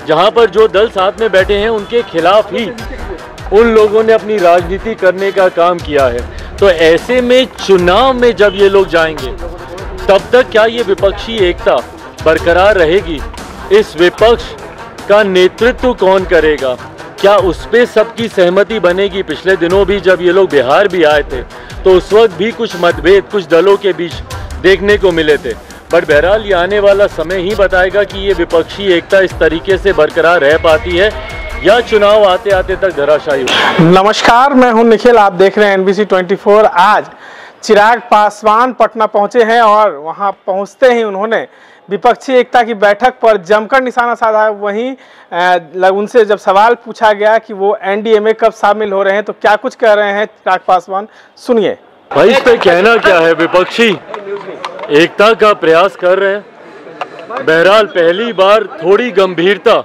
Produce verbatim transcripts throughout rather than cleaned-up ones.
जहां पर जो दल साथ में बैठे हैं उनके खिलाफ ही उन लोगों ने अपनी राजनीति करने का काम किया है। तो ऐसे में चुनाव में जब ये लोग जाएंगे तब तक क्या ये विपक्षी एकता बरकरार रहेगी? इस विपक्ष का नेतृत्व कौन करेगा? क्या उस पर सबकी सहमति बनेगी? पिछले दिनों भी जब ये लोग बिहार भी आए थे तो उस वक्त भी कुछ मतभेद कुछ दलों के बीच देखने को मिले थे। बट बहरहाल ये आने वाला समय ही बताएगा कि ये विपक्षी एकता इस तरीके से बरकरार रह पाती है या चुनाव आते आते तक धराशायी हो। नमस्कार, मैं हूं निखिल, आप देख रहे हैं एनबीसी चौबीस। आज चिराग पासवान पटना पहुंचे हैं और वहां पहुंचते ही उन्होंने विपक्षी एकता की बैठक पर जमकर निशाना साधा। वहीं उनसे जब सवाल पूछा गया कि वो एनडीए में कब शामिल हो रहे हैं तो क्या कुछ कह रहे हैं चिराग पासवान, सुनिए। भाई इस पे कहना क्या है, विपक्षी एकता का प्रयास कर रहे हैं। बहरहाल पहली बार थोड़ी गंभीरता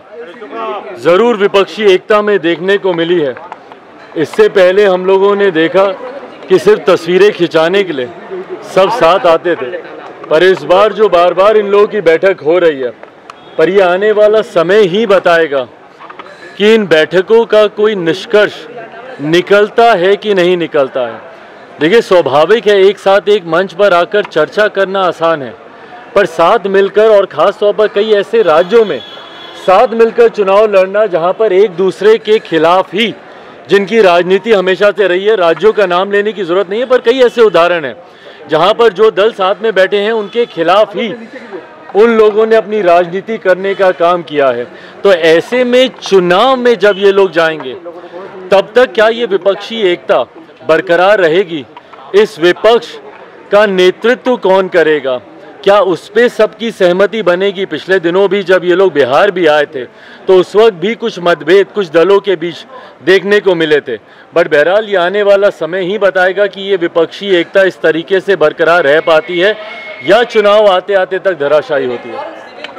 जरूर विपक्षी एकता में देखने को मिली है। इससे पहले हम लोगों ने देखा कि सिर्फ तस्वीरें खिंचाने के लिए सब साथ आते थे, पर इस बार जो बार बार इन लोगों की बैठक हो रही है, पर ये आने वाला समय ही बताएगा कि इन बैठकों का कोई निष्कर्ष निकलता है कि नहीं निकलता है। देखिए, स्वाभाविक है एक साथ एक मंच पर आकर चर्चा करना आसान है, पर साथ मिलकर और ख़ास तौर पर कई ऐसे राज्यों में साथ मिलकर चुनाव लड़ना जहां पर एक दूसरे के खिलाफ ही जिनकी राजनीति हमेशा से रही है, राज्यों का नाम लेने की ज़रूरत नहीं है, पर कई ऐसे उदाहरण हैं जहां पर जो दल साथ में बैठे हैं उनके खिलाफ ही उन लोगों ने अपनी राजनीति करने का काम किया है। तो ऐसे में चुनाव में जब ये लोग जाएंगे तब तक क्या ये विपक्षी एकता बरकरार रहेगी? इस विपक्ष का नेतृत्व कौन करेगा? क्या उस पर सबकी सहमति बनेगी? पिछले दिनों भी जब ये लोग बिहार भी आए थे तो उस वक्त भी कुछ मतभेद कुछ दलों के बीच देखने को मिले थे। बट बहरहाल ये आने वाला समय ही बताएगा कि ये विपक्षी एकता इस तरीके से बरकरार रह पाती है या चुनाव आते आते तक धराशायी होती है।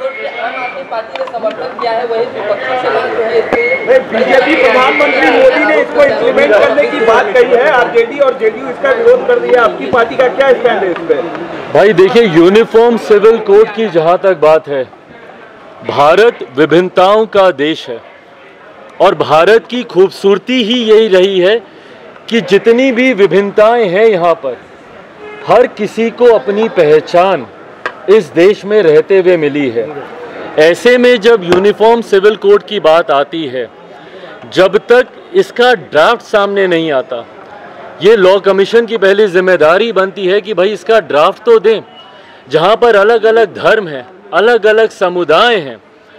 बीजेपी प्रधानमंत्री मोदी ने इसको इम्प्लीमेंट करने की बात कही है, आरजेडी और जेडीयू इसका विरोध कर दिया। आपकी पार्टी का क्या स्टैंड है इस पे? भाई देखिए, यूनिफॉर्म सिविल कोड की जहां तक बात है, भारत विभिन्नताओं का देश है और भारत की खूबसूरती ही यही रही है कि जितनी भी विभिन्नताएं हैं यहाँ पर, हर किसी को अपनी पहचान इस देश में रहते हुए मिली है। ऐसे में जब यूनिफॉर्म सिविल कोड की बात आती है, जब तक इसका ड्राफ्ट सामने नहीं आता, ये लॉ कमीशन की पहली जिम्मेदारी बनती है कि भाई इसका ड्राफ्ट तो दें। जहाँ पर अलग अलग धर्म हैं, अलग अलग समुदाय हैं,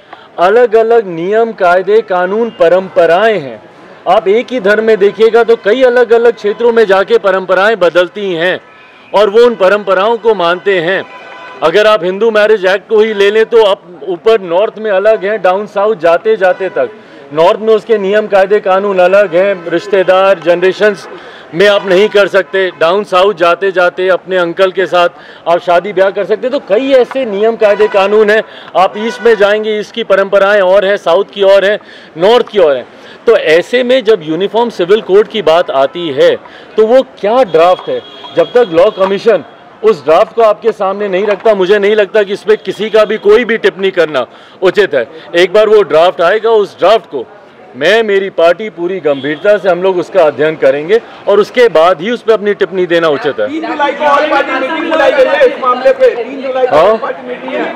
अलग अलग नियम कायदे कानून परंपराएं हैं। आप एक ही धर्म में देखिएगा तो कई अलग अलग क्षेत्रों में जाके परंपराएं बदलती हैं और वो उन परंपराओं को मानते हैं। अगर आप हिंदू मैरिज एक्ट को ही ले लें तो आप ऊपर नॉर्थ में अलग हैं, डाउन साउथ जाते जाते तक नॉर्थ में उसके नियम कायदे कानून अलग हैं, रिश्तेदार जनरेशन्स में आप नहीं कर सकते। डाउन साउथ जाते जाते अपने अंकल के साथ आप शादी ब्याह कर सकते। तो कई ऐसे नियम कायदे कानून हैं। आप ईस्ट में जाएंगे, ईस्ट की परंपराएं और हैं, साउथ की और हैं, नॉर्थ की और हैं। तो ऐसे में जब यूनिफॉर्म सिविल कोड की बात आती है तो वो क्या ड्राफ्ट है, जब तक लॉ कमीशन उस ड्राफ्ट को आपके सामने नहीं रखता, मुझे नहीं लगता कि इस पर किसी का भी कोई भी टिप्पणी करना उचित है। एक बार वो ड्राफ्ट आएगा, उस ड्राफ्ट को मैं मेरी पार्टी पूरी गंभीरता से हम लोग उसका अध्ययन करेंगे और उसके बाद ही उस पर अपनी टिप्पणी देना उचित है। तीन जुलाई को ऑल पार्टी मीटिंग बुलाई गई है इस मामले पे। तीन जुलाई को ऑल पार्टी मीटिंग है।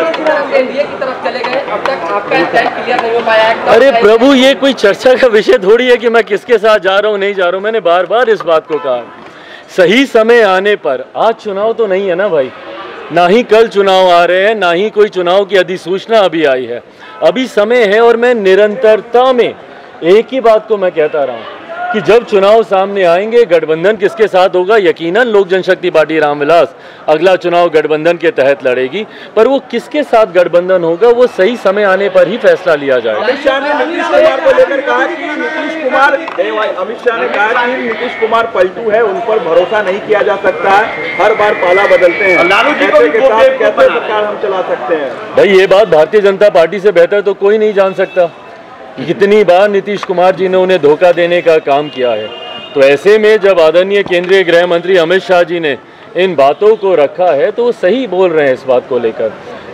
एनडीए की तरफ चले गए, अब तक आपका स्टैंड क्लियर नहीं हो पाया है। अरे प्रभु, ये कोई चर्चा का विषय थोड़ी है कि मैं किसके साथ जा रहा हूँ नहीं जा रहा हूँ। मैंने बार बार इस बात को कहा, सही समय आने पर, आज चुनाव तो नहीं है ना भाई, ना ही कल चुनाव आ रहे हैं, ना ही कोई चुनाव की अधिसूचना अभी आई है। अभी समय है और मैं निरंतरता में एक ही बात को मैं कहता रहा हूँ कि जब चुनाव सामने आएंगे, गठबंधन किसके साथ होगा, यकीनन लोक जनशक्ति पार्टी रामविलास अगला चुनाव गठबंधन के तहत लड़ेगी, पर वो किसके साथ गठबंधन होगा वो सही समय आने पर ही फैसला लिया जाएगा। अमित शाह ने नीतीश कुमार को लेकर कहा कि नीतीश कुमार अमित शाह ने कहा कि नीतीश कुमार पलटू है, उन पर भरोसा नहीं किया जा सकता है, हर बार पाला बदलते हैं। लालू जी को के साथ कैसे सरकार हम चला सकते हैं? भाई ये बात भारतीय जनता पार्टी से बेहतर तो कोई नहीं जान सकता। कितनी बार नीतीश कुमार जी ने उन्हें धोखा देने का काम किया है। तो ऐसे में जब आदरणीय केंद्रीय गृह मंत्री अमित शाह जी ने इन बातों को रखा है तो वो सही बोल रहे हैं इस बात को लेकर।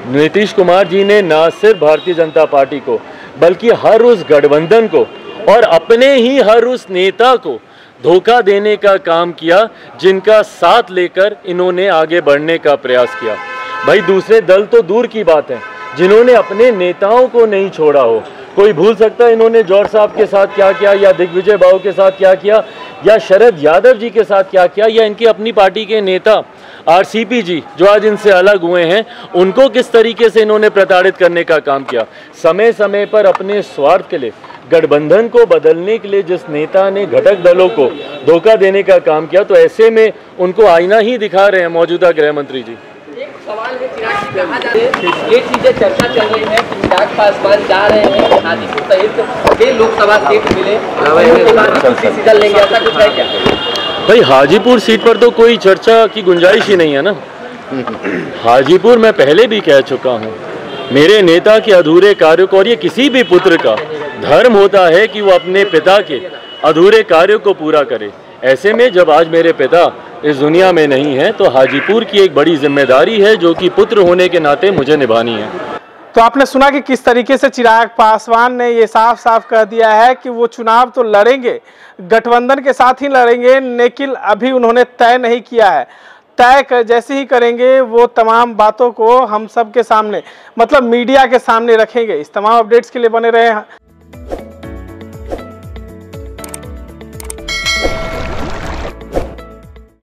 नीतीश कुमार जी ने न सिर्फ भारतीय जनता पार्टी को बल्कि हर उस गठबंधन को और अपने ही हर उस नेता को धोखा देने का काम किया जिनका साथ लेकर इन्होंने आगे बढ़ने का प्रयास किया। भाई दूसरे दल तो दूर की बात है, जिन्होंने अपने नेताओं को नहीं छोड़ा हो। कोई भूल सकता है इन्होंने जौहर साहब के साथ क्या किया, या दिग्विजय बाबू के साथ क्या किया, या शरद यादव जी के साथ क्या किया, या इनकी अपनी पार्टी के नेता आरसीपी जी जो आज इनसे अलग हुए हैं, उनको किस तरीके से इन्होंने प्रताड़ित करने का काम किया। समय समय पर अपने स्वार्थ के लिए, गठबंधन को बदलने के लिए जिस नेता ने घटक दलों को धोखा देने का काम किया, तो ऐसे में उनको आईना ही दिखा रहे हैं मौजूदा गृह मंत्री जी। एक सवाल है चिराग जी, कहा जा रहा है ये चीजें चर्चा चल रही है कि चिराग पासवान जा रहे हैं हाजीपुर सहित के लोकसभा सीट मिले, डिसीजन लेंगे, ऐसा कुछ है क्या? भाई हाजीपुर सीट पर तो कोई चर्चा की गुंजाइश ही नहीं है ना। हाजीपुर मैं पहले भी कह चुका हूँ, मेरे नेता के अधूरे कार्यों को, और ये किसी भी पुत्र का धर्म होता है कि वो अपने पिता के अधूरे कार्यों को पूरा करे। ऐसे में जब आज मेरे पिता इस दुनिया में नहीं है तो हाजीपुर की एक बड़ी जिम्मेदारी है जो कि पुत्र होने के नाते मुझे निभानी है। तो आपने सुना कि किस तरीके से चिराग पासवान ने ये साफ साफ कह दिया है कि वो चुनाव तो लड़ेंगे, गठबंधन के साथ ही लड़ेंगे, लेकिन अभी उन्होंने तय नहीं किया है। तय कर जैसे ही करेंगे वो तमाम बातों को हम सब के सामने, मतलब मीडिया के सामने रखेंगे। इस तमाम अपडेट्स के लिए बने रहे हैं।